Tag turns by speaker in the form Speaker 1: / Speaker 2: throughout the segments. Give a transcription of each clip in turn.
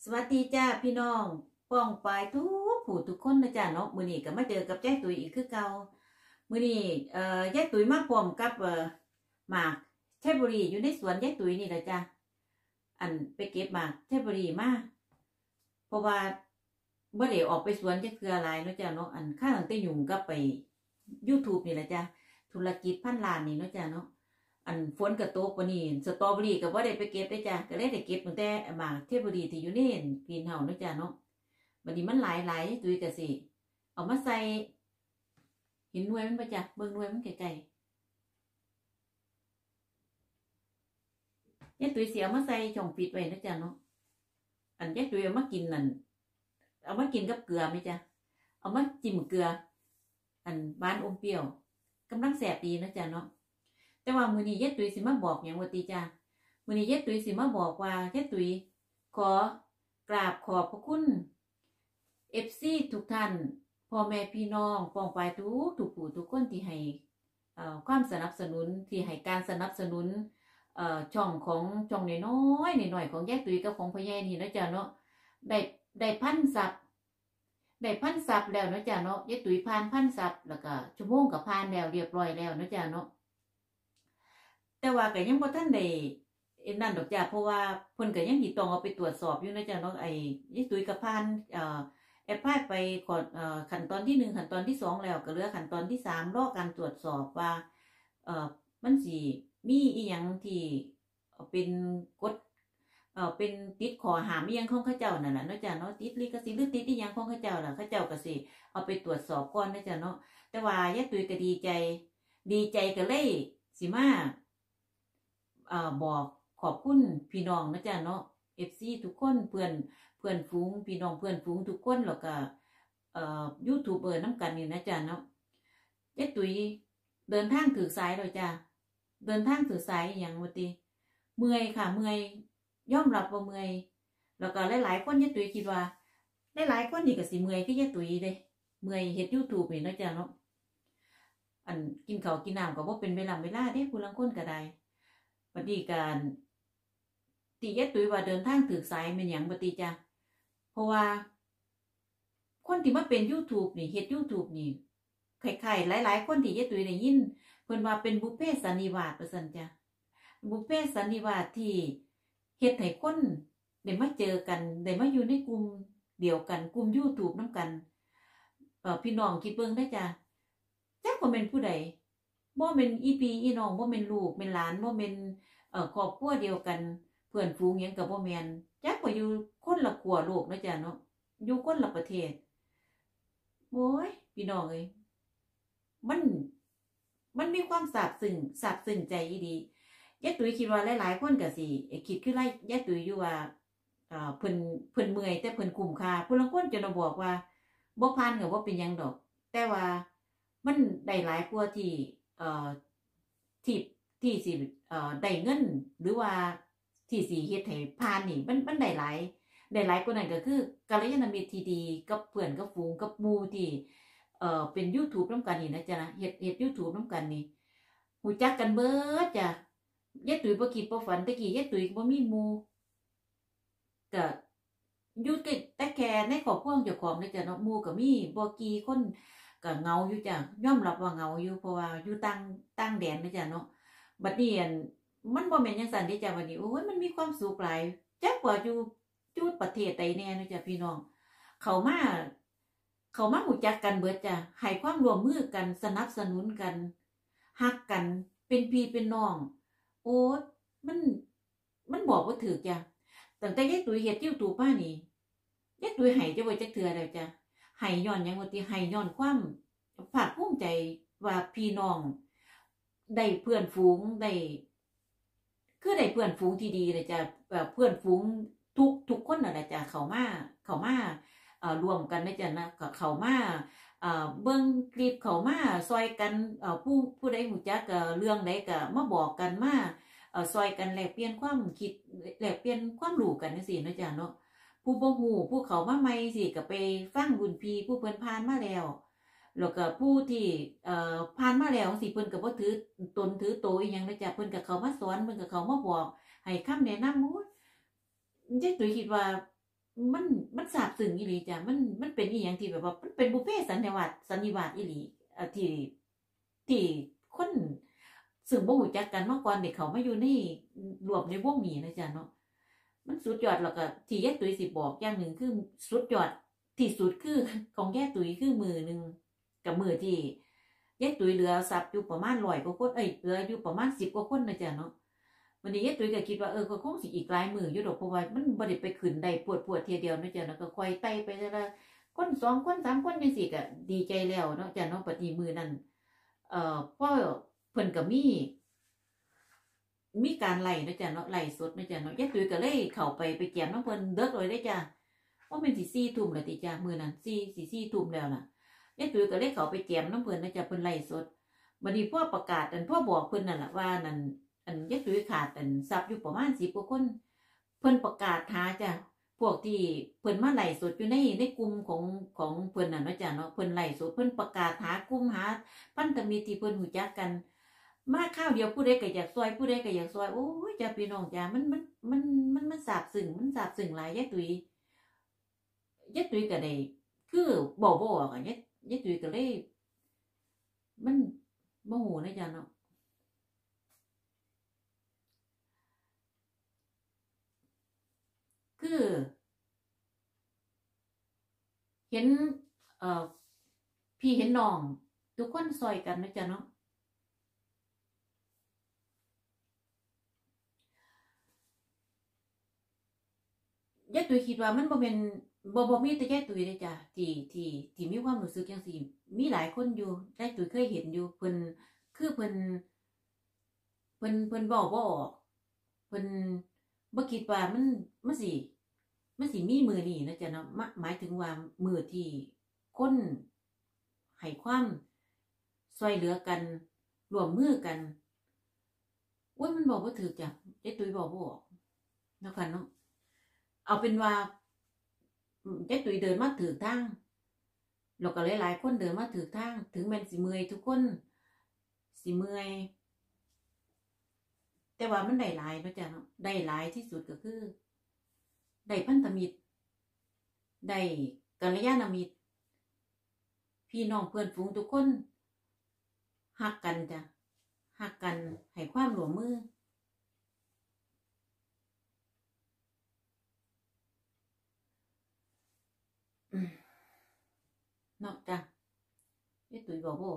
Speaker 1: วัสดีจ้าพี่น้องป้องปายทุกผู้ทุกคนนะจ้าเนาะมื้อนี้ก็มาเจอกับแจ้ตุ๋ยอีกคือเก่ามื้อนี้แจ้ตุ๋ยมาพร้อมกับหมากเทพบุรีอยู่ในสวนแจ้ตุ๋ยนี่แหละจ้าอันไปเก็บหมากเทพบุรีมาเพราะว่าบ่ได้ออกไปสวนจักเทื่อหลายเนาะจ้าเนาะอันข้างแต่ยุ่งกับไป YouTube นี่แหละจ้าธุรกิจพันล้านนี่เนาะจ้าเนาะอันฝนก็ตกวันนี้สตรอเบอรี่ก็บ่ได้ไปเก็บได้จ้ะก็เลยได้เก็บตั้งแต่หมากเทพบุรีที่อยู่ในกรีนเฮาส์เนาะจ้ะเนาะบัดนี้มันหลายตุ้ยก็สิเอามาใส่เห็นหน่วยมันบ่จ้ะเบิ่งหน่วยมันไกลๆยายตุ้ยสิเอามาใส่ช่องปิดไว้เนาะจ้ะเนาะอันยายตุ้ยเอามากินนั่นเอามากินกับเกลือไหมจ้ะเอามาจิ้มเกลืออันหวานอมเปรี้ยวกำลังแซ่บดีเนาะจ้ะเนาะแต่ว่ามื้อนี้ยายตุ้ยสิมาบอกหยังว่าติจ้ามื้อนี้ยายตุ้ยสิมาบอกว่ายายตุ้ยขอกราบขอบพระคุณ FC ทุกท่านพ่อแม่พี่น้องป้องปายทุกผู้ทุกคนที่ให้ความสนับสนุนที่ให้การสนับสนุนช่องของช่องน้อยๆน้อยๆของยายตุ้ยกับของพ่อใหญ่นี่นะจ้ะเนาะได้ได้พันซับได้พันซับแล้วนะจ้ะเนาะยายตุ้ยผ่านพันซับแล้วก็ชั่วโมงก็ผ่านแล้วเรียบร้อยแล้วนะจ้ะเนาะแต่ว่าก็ยังบ่ทันได้นั่นดอกจ้ะเพราะว่าเพิ่นก็ยังสิต้องเอาไปตรวจสอบอยู่นะจ้ะเนาะไอ้ยายตุ้ยก็ผ่านแอปพลายไปก่อนขั้นตอนที่1ขั้นตอนที่2แล้วก็เหลือขั้นตอนที่3รอการตรวจสอบว่ามันสิมีอีหยังที่เป็นกฎเป็นติดข้อห้ามอีหยังของเขาเจ้านั่นน่ะเนาะจ้ะเนาะติดลิขสิทธิ์หรือติดอีหยังของเขาเจ้าล่ะเขาเจ้าก็สิเอาไปตรวจสอบก่อนนะจ้ะเนาะแต่ว่ายายตุ้ยก็ดีใจก็เลยสิมาบอกขอบคุณพี่น้องนะจ๊ะเนาะ FC ทุกคนเพื่อนฝูงพี่น้องเพื่อนฝูงทุกคนแล้วก็ยูทูบเบอร์น้ำกันนี่นะจ๊ะเนาะยายตุ๋ยเดินทางถือสายเลยจ้ะเดินทางถือสายอย่างว่าติเมื่อยค่ะเมื่อยยอมรับว่าเมื่อยแล้วก็หลายๆคนยายตุ๋ยคิดว่าหลายๆคนนี่ก็สิเมื่อยคือยายตุ๋ยเด้เมื่อยเฮ็ด YouTube นี่นะจ๊ะเนาะอันกินข้าวกินน้ำก็บ่เป็นเวลาเด้ผู้ลางคนก็ได้บัดนี้การตียายตุ้ยว่าเดินทางถือสายเป็นหยังบัดนี้จ้ะเพราะว่าคนที่มาเป็น YouTube นี่เฮ็ด YouTube นี่คล้ายๆหลายๆคนที่ยายตุ้ยได้ยินเพิ่นว่าเป็นบุพเพสันนิวาสว่าซั่นจ้ะบุพเพสันนิวาสที่เฮ็ดให้คนได้มาเจอกันได้มาอยู่ในกลุ่มเดียวกันกลุ่ม YouTube นำกันพี่น้องคิดเบิ่งได้จ้ะจักว่าเป็นผู้ใดบ่แม่นอีพี่อีน้องบ่แม่นลูกแม่นหลานบ่แม่นครอบครัวเดียวกันเพื่อนฝูงหยังก็บ่แม่นจักว่าอยู่คนละขั้วโลกเนาะจ้ะเนาะอยู่คนละประเทศโอ้ยพี่น้องเอ้ยมันมันมีความซาบซึ้งใจอีหลียายตุ้ยคิดว่าหลายๆคนก็สิคิดคือไรยายตุ้ยอยู่ว่าเพิ่นเมื่อยแต่เพิ่นคุ้มค่าผู้ลางคนจะบอกว่าบ่ผ่านก็บ่เป็นหยังดอกแต่ว่ามันได้หลายกว่าที่ที่สิได้เงินหรือว่าที่สิเฮ็ดให้ผ่านนี่มันได้หลายกว่านั้นก็คือกัลยาณมิตรที่ดีกับเพื่อนกับฝูงกับหมู่ที่เป็น YouTube นำกันนี่นะจ๊ะนะเฮ็ด YouTube นำกันนี่รู้จักกันเบิดจ้ะยายตุ้ยบ่คิดบ่ฝันแต่กี้ยายตุ้ยบ่มีหมู่ก็อยู่แต่แค่ในครอบครัวของเจ้าของนี่จ้ะเนาะหมู่ก็มีบ่กี่คนก็เหงาอยู่จ้ะยอมรับว่าเหงาอยู่เพราะว่าอยู่ต่างแดนนี่จ้ะเนาะบัดนี้มันบ่แม่นจังซั่นเด้จ้ะบัดนี้โอ้ยมันมีความสุขหลายจักว่าอยู่ประเทศใดแน่เนาะจ้ะพี่น้องเข้ามารู้จักกันเบิดจ้ะให้ความร่วมมือกันสนับสนุนกันฮักกันเป็นพี่เป็นน้องโอ้มันบอกบ่ถูกจ้ะตั้งแต่ยายตุ้ยเฮ็ด YouTube มานี่ยายตุ้ยให้จักไว้จักเทื่อแล้วจ้ะให้ย้อนหยังว่าติให้ย้อนความภาคภูมิใจว่าพี่น้องได้เพื่อนฝูงได้คือได้เพื่อนฝูงที่ดีเลยจ้ะเพื่อนฝูงทุกคนน่ะแหละจ้ะเข้ามาร่วมกันนะจ้ะนะเข้ามาเบิ่งคลิปเข้ามาซอยกันผู้ใดรู้จักเรื่องใดก็มาบอกกันมาซอยกันแลกเปลี่ยนความคิดแลกเปลี่ยนความรู้กันจังซี่นะจ้ะเนาะผู้บ่ฮู้ผู้เข้ามาใหม่สิก็ไปฟังรุ่นพี่ผู้เพิ่นผ่านมาแล้วก็ผู้ที่ผ่านมาแล้วสิเพิ่นก็บ่ถือตนถือโตอีหยังนะจ้ะเพิ่นก็เข้ามาสอนเพิ่นก็เข้ามาบอกให้คำแนะนำโอ้ยยายตุ้ยคิดว่ามันมันซาบซึ้งอีหลีจ้ะมันเป็นอีหยังที่แบบว่ามันเป็นบุฟเฟ่ต์สันนิวาสอีหลีที่คนซึ่งบ่รู้จักกันมาก่อนได้เข้ามาอยู่ในรวมในวงนี้นะจ๊ะเนาะมันสุดยอดแล้วก็ที่ยายตุ๋ยสิบอกอย่างหนึ่งคือสุดยอดที่สุดคือของยายตุ๋ยคือมือหนึ่งกับมือที่ยายตุ๋ยเหลือทรัพย์อยู่ประมาณ100กว่าคนเหลืออยู่ประมาณ10กว่าคนนะจ๊ะเนาะวันนี้ยายตุ๋ยก็คิดว่าก็คงสิอีกหลายมืออยู่ดอกเพราะว่ามันบ่ได้ไปขึ้นได้ปวดเทียเดียวนะจ๊ะเนาะก็ค่อยไต่ไปแต่ละคน2คน3คนจังซี่ก็ดีใจแล้วเนาะจ๊ะเนาะบัดนี้มื้อนั้นพอเพิ่นก็มีการไล่นะจ๊ะเนาะไล่สดนะจ๊ะเนาะยายตุ๋ยก็เลยเข้าไปแจมน้ำเพิ่นเด้อเลยเด้จ้ะว่าเป็นสิ4ทุ่มแล้วติจ้ะมื้อนั้น4ทุ่มแล้วน่ะยายตุ๋ยก็เลยเข้าไปแจมน้ำเพิ่นนะจ๊ะเพิ่นไล่สดบัดนี้พ่อประกาศพ่อบอกเพิ่นนั่นล่ะว่านั่นอันยายตุ๋ยขาดทรัพย์อยู่ประมาณ10กว่าคนเพิ่นประกาศหาจ้ะพวกที่เพิ่นมาไล่สดอยู่ในกลุ่มของเพิ่นน่ะเนาะจ้ะเนาะเพิ่นไล่สดเพิ่นประกาศหากลุ่มหาพันธมิตรที่เพิ่นรู้จักกันมาข้าวเดียวผู้ใดก็อยากซอยผู้ใดก็อยากซอยโอ้ยจ้าพี่น้องจ้ามันซาบซึ้งหลายยายตุ๋ยก็ได้คือบ่อ่ะยายตุ๋ยก็เลยมันโมโหนะจ้าเนาะคือเห็นพี่เห็นน้องทุกคนซอยกันนะจ้าเนาะยายตุ๋ยคิดว่ามันบ่เป็นบ่มีแต่ยายตุ๋ยเลยจ้ะที่มีความรู้สึกจังซี่มีหลายคนอยู่ยายตุ๋ยเคยเห็นอยู่เพิ่นคือเพิ่นเว้าบ่ออกเพิ่นบ่คิดว่ามันสิมีมื้อนี้นะจ๊ะเนาะหมายถึงว่ามื้อที่คนให้ความช่วยเหลือกันร่วมมือกันโอ๊ยมันบอกบ่ถูกจ้ะยายตุ๋ยเว้าบ่ออกเนาะค่ะเนาะเอาเป็นว่ายายตุ๋ยเดินมาถูกทางแล้วก็หลายๆคนเดินมาถูกทางถึงแม้นสิเมื่อยทุกคนสิเมื่อยแต่ว่ามันได้หลายเนาะจ้ะเนาะได้หลายที่สุดก็คือได้พันธมิตรได้กัลยาณมิตรพี่น้องเพื่อนฝูงทุกคนฮักกันจ้ะฮักกันให้ความร่วมมือเนาะจ้ะยายตุ๋ยบอกบ่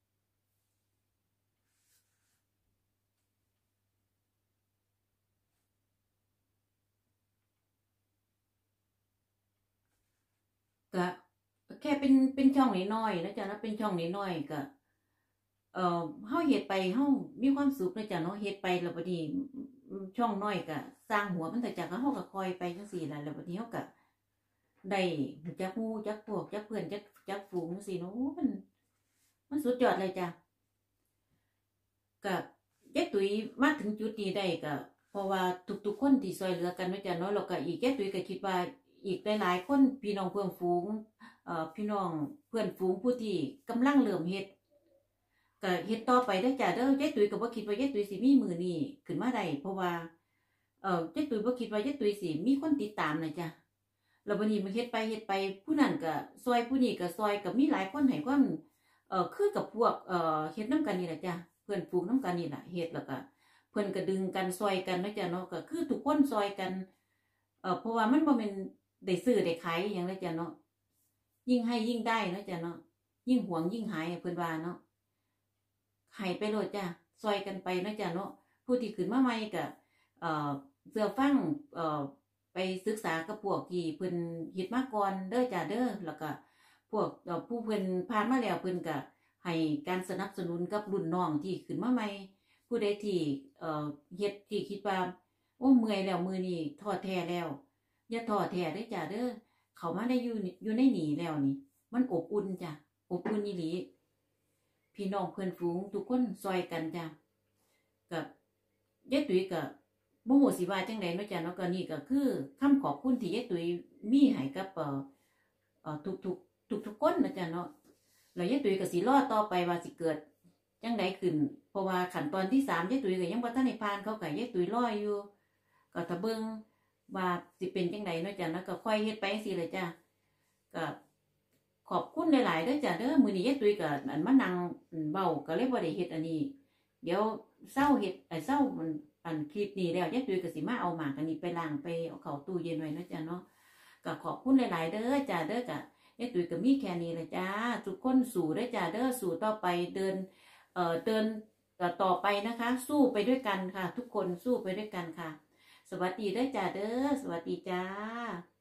Speaker 1: ก็แค่เป็นช่องน้อยๆนะจ๊ะนะเป็นช่องน้อยๆก็เฮาเฮ็ดไปเฮามีความสุขนะจ๊ะเนาะเฮ็ดไปแล้วบัดนี้ช่องน้อยก็สร้างหัวมันแต่จากเฮาก็คอยไปจังซี่ล่ะแล้วบัดนี้เฮาก็ได้รู้จักหมู่จักพวกจักเพื่อนจักฝูงจังซี่เนาะมันสุดยอดเลยจ้ะก็ยายตุ๋ยมาถึงจุดนี้ได้ก็เพราะว่าทุกๆคนที่ช่วยเหลือกันนะจ๊ะเนาะแล้วก็อีกยายตุ๋ยก็คิดว่าอีกหลายๆคนพี่น้องเพื่อนฝูงพี่น้องเพื่อนฝูงผู้ที่กำลังเริ่มเฮ็ดก็เฮ็ดต่อไปได้อจ้ะเด้อยายตุ๋ยก็บ่คิดว่ายายตุ๋ยสิมีมื้อนี้ขึ้นมาได้เพราะว่ายายตุ๋ยบ่คิดว่ายายตุ๋ยสิมีคนติดตามนะจ๊ะแล้วบัดนี้มันเฮ็ดไปผู้นั้นก็ซอยผู้นี้ก็ซอยก็มีหลายคนให้ความคือกับพวกเฮ็ดนำกันนี่แหละจ้ะเพื่อนฝูงนำกันนี่ล่ะเฮ็ดแล้วก็เพิ่นก็ดึงกันซอยกันเนาะจ้ะเนาะก็คือทุกคนซอยกันเพราะว่ามันบ่แม่นได้ซื้อได้ขายอิหยังเลยจ้ะเนาะยิ่งให้ยิ่งได้เนาะจ้ะเนาะยิ่งหวงยิ่งหายเพิ่นว่าเนาะให้ไปโลดจ้ะซอยกันไปเนาะจ้ะเนาะผู้ที่ขึ้นมาใหม่ก็เสื้อฟังไปศึกษากับพวกที่เพิ่นเฮ็ดมาก่อนเด้อจ้ะเด้อแล้วก็พวกผู้เพิ่นผ่านมาแล้วเพิ่นก็ให้การสนับสนุนกับรุ่นน้องที่ขึ้นมาใหม่ผู้ใดที่เฮ็ดที่คิดว่าโอ้เมื่อยแล้วมื้อนี้ท้อแท้แล้วอย่าท้อแท้เด้อจ้ะเด้อเข้ามาได้อยู่ในนี่แล้วนี่มันอบอุ่นจ้ะอบอุ่นอีหลีพี่น้องเพื่อนฝูงทุกคนซอยกันจ้ะกับยายตุ๋ยก็บ่ฮู้สิว่าจังได๋เนาะจ้ะเนาะก็นี่ก็คือคำขอบคุณที่ยายตุ๋ยมีให้กับทุกคนนะจ้ะเนาะแล้วยายตุ๋ยก็สิรอต่อไปว่าสิเกิดจังไดขึ้นเพราะว่าขั้นตอนที่3ยายตุ๋ยก็ยังบ่ทันได้ผ่านเขาก็ยายตุ๋ยรออยู่ก็ถ้าเบิ่งว่าสิเป็นจังไดเนาะจ้ะแล้วก็ค่อยเฮ็ดไปจังซี่เลยจ้ะก็ขอบคุณหลายๆเด้อจ้ะเด้อมื้อนี้ยายตุ้ยก็อันมานั่งเว้าก็เลยบ่ได้เฮ็ดอันนี้เดี๋ยวเช้าเฮ็ดเช้าอันคลิปนี้แล้วยายตุ้ยก็สิมาเอาหมากอันนี้ไปล้างไปเอาเข้าตู้เย็นไว้เนาะจ้ะเนาะก็ขอบคุณหลายๆเด้อจ้ะเด้อก็ยายตุ้ยก็มีแค่นี้แหละจ้าทุกคนสู้เด้อจ้ะเด้อสู้ต่อไปเดินต่อไปนะคะ สู้ไปด้วยกันค่ะ ทุกคนสู้ไปด้วยกันค่ะสวัสดีเด้อจ้าเด้อสวัสดีจ้า